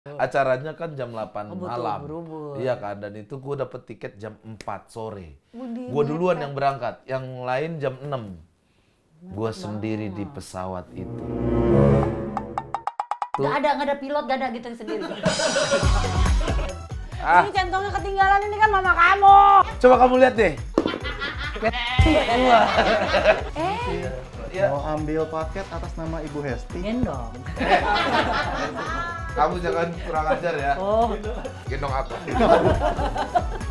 Acaranya kan jam 8 betul, malam. berubur. Iya kan, dan itu gue dapet tiket jam 4 sore. Budi, Gue duluan mepet. yang berangkat, yang lain jam 6. Gue sendiri di pesawat itu. Nggak ada pilot, nggak ada gitu sendiri. Ah, Ini centongnya ketinggalan, ini kan mama kamu. coba kamu lihat deh. Mau ambil paket atas nama Ibu Hesti. Gendong. Kamu jangan kurang ajar ya. Oh. Gendong apa?